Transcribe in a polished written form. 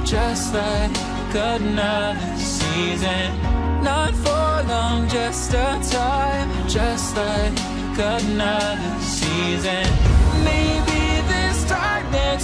just like another season. Not for long, just a time, just like another season. Maybe this time